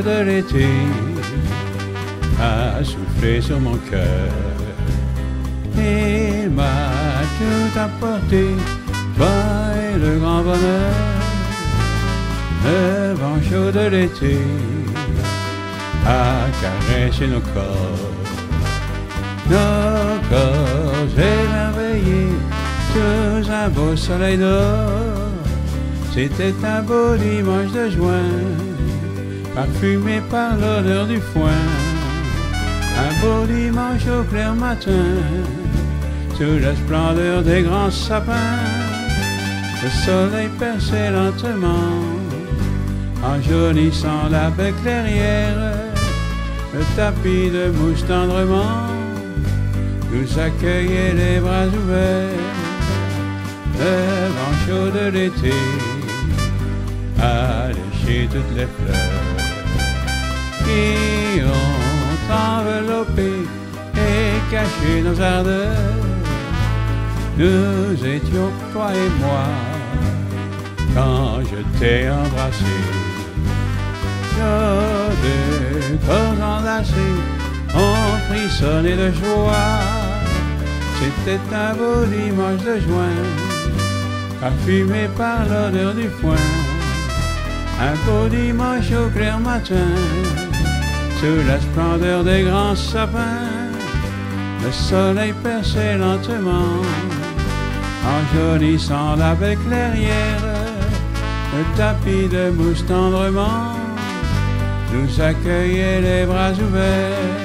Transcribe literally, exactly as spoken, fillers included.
de l'été a soufflé sur mon cœur. Il m'a tout apporté, toi et le grand bonheur. Le vent chaud de l'été a caressé nos corps, nos corps émerveillés sous un beau soleil d'or. C'était un beau dimanche de juin, parfumé par l'odeur du foin. Un beau dimanche au clair matin, sous la splendeur des grands sapins. Le soleil perçait lentement, enjaunissant la baie clairière. Le tapis de mousse tendrement nous accueillait les bras ouverts. Le vent chaud de l'été a léché toutes les fleurs qui ont enveloppé et caché nos ardeurs. Nous étions, toi et moi, quand je t'ai embrassé. Nos deux corps enlacés ont frissonné de joie. C'était un beau dimanche de juin, parfumé par l'odeur du foin. Un beau dimanche au clair matin, sous la splendeur des grands sapins. Le soleil perçait lentement, enjaunissant la baie clairière. Le tapis de mousse tendrement nous accueillait les bras ouverts.